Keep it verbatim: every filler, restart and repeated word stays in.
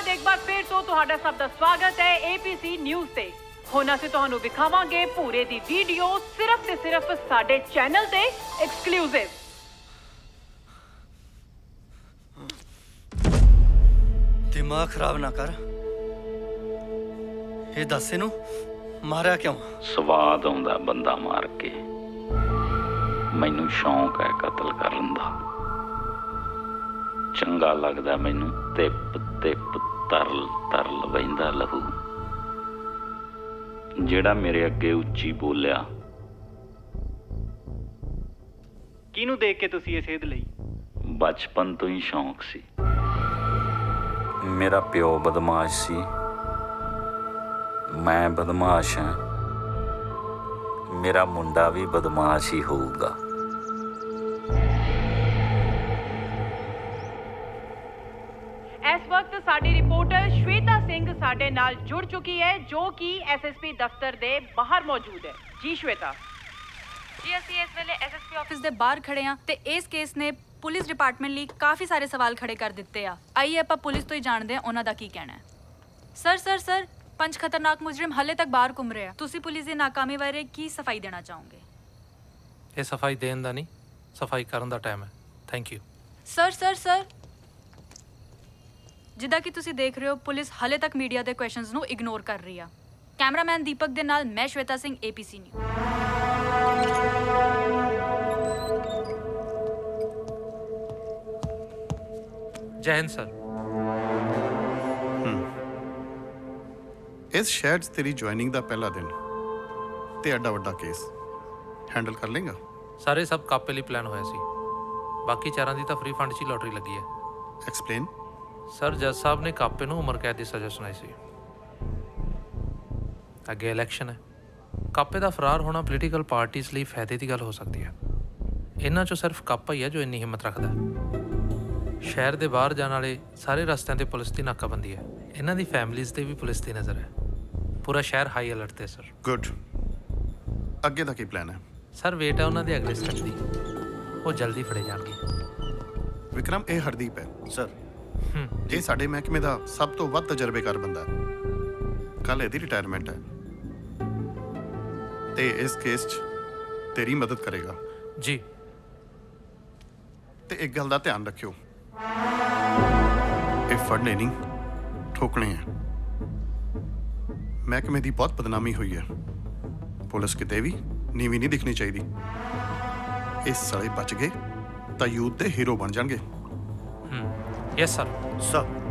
बाद एक बार फिर तो तुहाडा सब दा स्वागत है एपीसी न्यूज़ ते। हुण असीं तुहानूं विखावांगे पूरे दी वीडियो सिर्फ ते सिर्फ साडे चैनल ते एक्सक्लूसिव। दिमाग खराब ना कर, ये दस इनू मारिया क्यों? स्वाद आउंदा बंदा मार के, मैनू शौक है कतल करन दा। चंगा लगदा मैनू तिप तिप तरल तरल वहिंदा लहू। जेड़ा मेरे अगे उच्ची बोलिया, किनू देख के तुसी ये सेध लई? बचपन तो ही शौक सी। मेरा प्यो बदमाश सी, मैं बदमाश हां, मेरा मुंडा भी बदमाश ही होऊगा। इस वक्त साडी रिपोर्टर श्वेता सिंह साडे नाल जुड़ चुकी है, जो कि एसएसपी दफ्तर दे बाहर मौजूद है। जी श्वेता। जी ਅਸੀਂ ਇਸ ਵੇਲੇ ਐਸਐਸਪੀ ਆਫਿਸ ਦੇ ਬਾਹਰ ਖੜੇ ਆ ਤੇ ਇਸ ਕੇਸ ਨੇ ਪੁਲਿਸ ਡਿਪਾਰਟਮੈਂਟ ਲਈ ਕਾਫੀ ਸਾਰੇ ਸਵਾਲ ਖੜੇ ਕਰ ਦਿੱਤੇ ਆ। ਆਈਏ ਆਪਾਂ ਪੁਲਿਸ ਤੋਂ ਹੀ ਜਾਣਦੇ ਆ ਉਹਨਾਂ ਦਾ ਕੀ ਕਹਿਣਾ ਹੈ। ਸਰ ਸਰ ਸਰ ਪੰਜ ਖਤਰਨਾਕ ਮੁਜਰਮ ਹਲੇ ਤੱਕ ਬਾਹਰ ਘੁੰਮ ਰਹੇ ਆ। ਤੁਸੀਂ ਪੁਲਿਸ ਦੀ ਨਾਕਾਮੀ ਬਾਰੇ ਕੀ ਸਫਾਈ ਦੇਣਾ ਚਾਹੋਗੇ? ਇਹ ਸਫਾਈ ਦੇਣ ਦਾ ਨਹੀਂ, ਸਫਾਈ ਕਰਨ ਦਾ ਟਾਈਮ ਹੈ। Thank you. Sir sir sir ਜਿੱਦਾਂ ਕਿ ਤੁਸੀਂ ਦੇਖ ਰਹੇ ਹੋ, ਪੁਲਿਸ ਹਲੇ ਤੱਕ ਮੀਡੀਆ ਦੇ ਕੁਐਸਚਨਸ ਨੂੰ ਇਗਨੋਰ ਕਰ ਰਹੀ ਆ। ਕੈਮਰਾਮੈਨ ਦੀਪਕ ਦੇ ਨਾਲ ਮੈਂ ਸ਼ਵੇਤਾ ਸਿੰਘ, ਏਪੀਸੀ ਨਿਊਜ਼। जय हिंद सर। इस शहर च तेरी ज्वाइनिंग का पहला दिन ते एडा वड्डा केस हैंडल कर लेगा? सारे सब कापे लिए प्लान होया सी, बाकी चारां दी तां फ्री फंड च लॉटरी लगी है। एक्सप्लेन। सर जज साहब ने कापे नूं उम्र कैद की सज़ा सुनाई सी। अगे इलैक्शन है, कापे का फरार होना पोलीटिकल पार्टीज़ लिए फायदे की गल हो सकती है। इन्हां चों सिर्फ कापा ही है जो इन्नी हिम्मत रखता है। शहर के बाहर जाने वाले सारे रस्तियां ते पुलिस की नाकाबंदी है। इन्हां दी फैमिलीज़ ते भी पुलिस की नज़र है। पूरा शहर हाई अलर्ट ते सर। गुड। अगे दा की प्लान है? सर वेट है उन्हां दे अगले स्टेप दी, वो जल्दी फड़े जाणगे। विक्रम, ये हरदीप है सर। ये साडे महकमे दा सब तो वध तजर्बेकार बंदा है। कल इहदी रिटायरमेंट है ते इस केस च तेरी मदद करेगा। जी। ते एक गल दा ध्यान रखियो, ये फड़ने नहीं ठोकने हैं। महकमे की बहुत बदनामी हुई है, पुलिस किते भी नीवी नहीं दिखनी चाहिए। इस साले बच गए तो यूथ के हीरो बन जाएंगे। Yes sir. सर